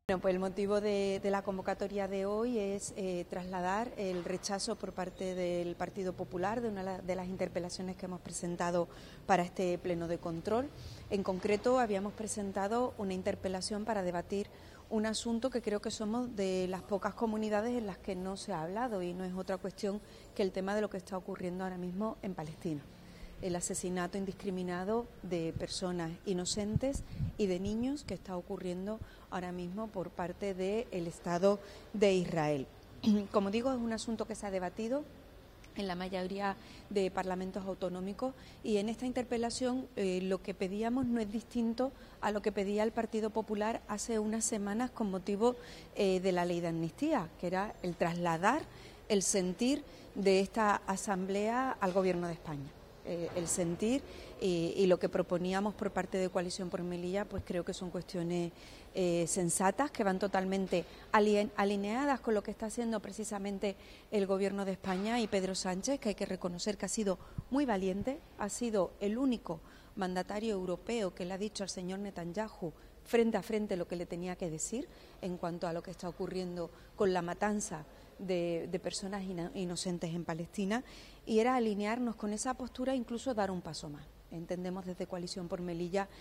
Bueno, pues el motivo de la convocatoria de hoy es trasladar el rechazo por parte del Partido Popular de una de las interpelaciones que hemos presentado para este pleno de control. En concreto, habíamos presentado una interpelación para debatir un asunto que creo que somos de las pocas comunidades en las que no se ha hablado, y no es otra cuestión que el tema de lo que está ocurriendo ahora mismo en Palestina. El asesinato indiscriminado de personas inocentes y de niños que está ocurriendo ahora mismo por parte del Estado de Israel. Como digo, es un asunto que se ha debatido en la mayoría de parlamentos autonómicos, y en esta interpelación lo que pedíamos no es distinto a lo que pedía el Partido Popular hace unas semanas con motivo de la ley de amnistía, que era el trasladar el sentir de esta asamblea al Gobierno de España. El sentir y lo que proponíamos por parte de Coalición por Melilla, pues creo que son cuestiones sensatas, que van totalmente alineadas con lo que está haciendo precisamente el Gobierno de España y Pedro Sánchez, que hay que reconocer que ha sido muy valiente, ha sido el único mandatario europeo que le ha dicho al señor Netanyahu frente a frente lo que le tenía que decir en cuanto a lo que está ocurriendo con la matanza de personas inocentes en Palestina, y era alinearnos con esa postura e incluso dar un paso más. Entendemos desde Coalición por Melilla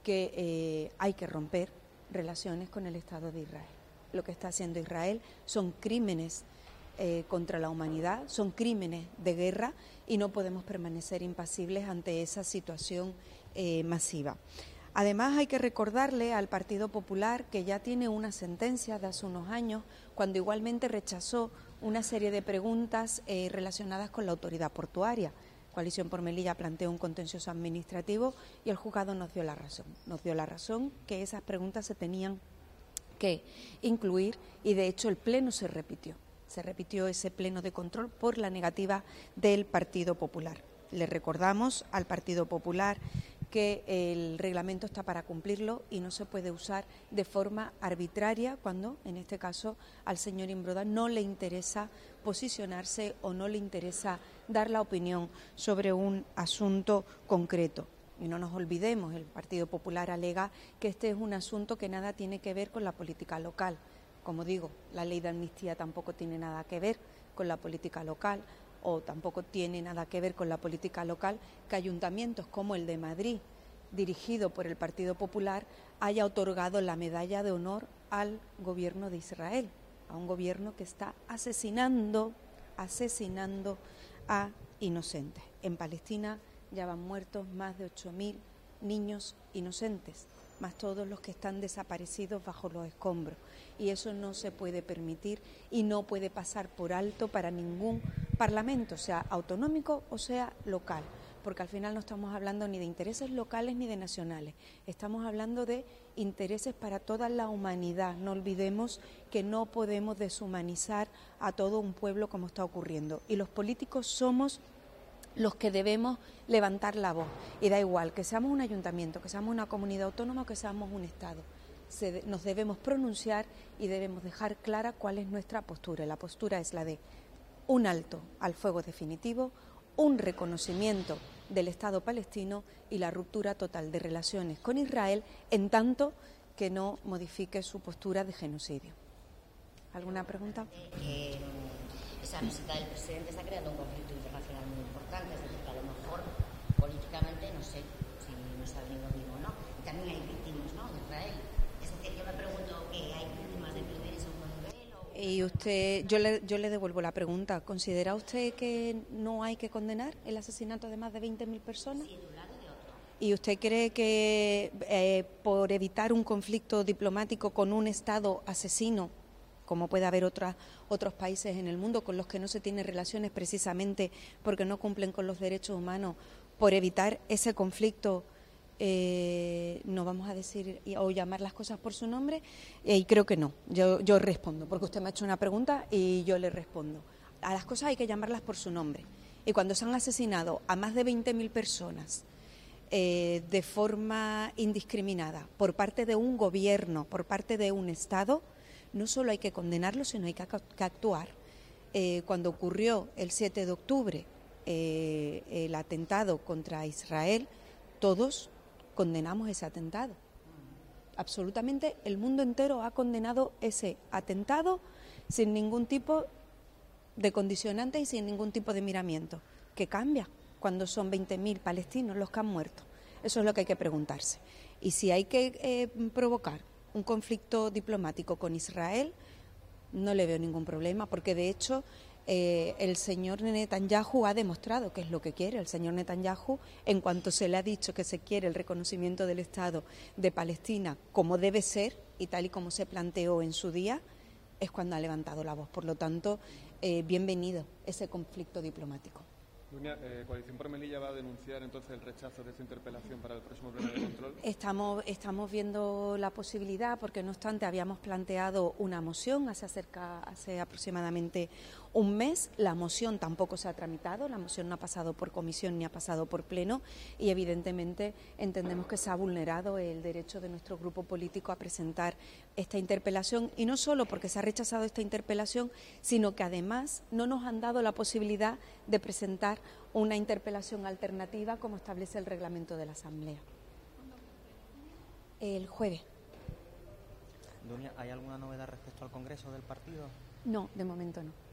que hay que romper relaciones con el Estado de Israel. Lo que está haciendo Israel son crímenes contra la humanidad, son crímenes de guerra, y no podemos permanecer impasibles ante esa situación masiva. Además, hay que recordarle al Partido Popular que ya tiene una sentencia de hace unos años, cuando igualmente rechazó una serie de preguntas relacionadas con la autoridad portuaria. Coalición por Melilla planteó un contencioso administrativo y el juzgado nos dio la razón. Nos dio la razón que esas preguntas se tenían que incluir, y de hecho el pleno se repitió. Se repitió ese pleno de control por la negativa del Partido Popular. Le recordamos al Partido Popular que el reglamento está para cumplirlo y no se puede usar de forma arbitraria cuando, en este caso, al señor Imbroda no le interesa posicionarse o no le interesa dar la opinión sobre un asunto concreto. Y no nos olvidemos, el Partido Popular alega que este es un asunto que nada tiene que ver con la política local. Como digo, la ley de amnistía tampoco tiene nada que ver con la política local, o tampoco tiene nada que ver con la política local que ayuntamientos como el de Madrid, dirigido por el Partido Popular, haya otorgado la medalla de honor al gobierno de Israel, a un gobierno que está asesinando a inocentes. En Palestina ya van muertos más de 8.000 niños inocentes, más todos los que están desaparecidos bajo los escombros, y eso no se puede permitir y no puede pasar por alto para ningún parlamento, sea autonómico o sea local, porque al final no estamos hablando ni de intereses locales ni de nacionales, estamos hablando de intereses para toda la humanidad. No olvidemos que no podemos deshumanizar a todo un pueblo como está ocurriendo, y los políticos somos los que debemos levantar la voz, y da igual que seamos un ayuntamiento, que seamos una comunidad autónoma o que seamos un Estado. Nos debemos pronunciar y debemos dejar clara cuál es nuestra postura. La postura es la de un alto al fuego definitivo, un reconocimiento del Estado palestino y la ruptura total de relaciones con Israel, en tanto que no modifique su postura de genocidio. ¿Alguna pregunta? Esa visita del presidente está creando un conflicto internacional muy importante, es decir, que a lo mejor políticamente no sé si nos ha venido bien o no. Y también hay víctimas, ¿no?, de Israel. Es decir, yo me pregunto que hay víctimas de primer y segundo nivel. Y usted, yo le devuelvo la pregunta. ¿Considera usted que no hay que condenar el asesinato de más de 20.000 personas? Sí, de un lado y de otro. ¿Y usted cree que por evitar un conflicto diplomático con un Estado asesino, como puede haber otros países en el mundo con los que no se tienen relaciones precisamente porque no cumplen con los derechos humanos, por evitar ese conflicto no vamos a decir o llamar las cosas por su nombre? Y creo que no. Yo respondo, porque usted me ha hecho una pregunta y yo le respondo. A las cosas hay que llamarlas por su nombre. Y cuando se han asesinado a más de 20.000 personas de forma indiscriminada por parte de un gobierno, por parte de un Estado, no solo hay que condenarlo, sino hay que actuar. Cuando ocurrió el 7 de octubre el atentado contra Israel, todos condenamos ese atentado. absolutamente el mundo entero ha condenado ese atentado sin ningún tipo de condicionante y sin ningún tipo de miramiento. ¿Qué cambia cuando son 20.000 palestinos los que han muerto? Eso es lo que hay que preguntarse. Y si hay que provocar un conflicto diplomático con Israel, no le veo ningún problema, porque de hecho el señor Netanyahu ha demostrado qué es lo que quiere. El señor Netanyahu, en cuanto se le ha dicho que se quiere el reconocimiento del Estado de Palestina como debe ser y tal y como se planteó en su día, es cuando ha levantado la voz. Por lo tanto, bienvenido ese conflicto diplomático. Nuria, Coalición por Melilla va a denunciar entonces el rechazo de esta interpelación para el próximo pleno de control. Estamos viendo la posibilidad, porque no obstante habíamos planteado una moción hace aproximadamente un mes. La moción tampoco se ha tramitado, la moción no ha pasado por comisión ni ha pasado por pleno y evidentemente entendemos que se ha vulnerado el derecho de nuestro grupo político a presentar esta interpelación, y no solo porque se ha rechazado esta interpelación, sino que además no nos han dado la posibilidad de presentar una interpelación alternativa como establece el reglamento de la Asamblea. El jueves. Dunia, ¿hay alguna novedad respecto al Congreso del partido? No, de momento no.